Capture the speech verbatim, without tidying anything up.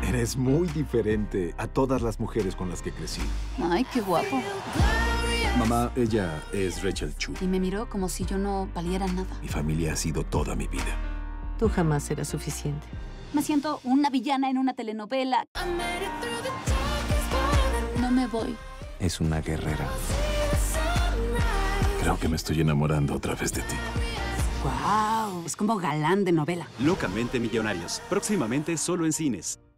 Eres muy diferente a todas las mujeres con las que crecí. Ay, qué guapo. Mamá, ella es Rachel Chu. Y me miró como si yo no valiera nada. Mi familia ha sido toda mi vida. Tú jamás serás suficiente. Me siento una villana en una telenovela. No me voy. Es una guerrera. Creo que me estoy enamorando otra vez de ti. ¡Guau! Es como galán de novela. Locamente Millonarios. Próximamente solo en cines.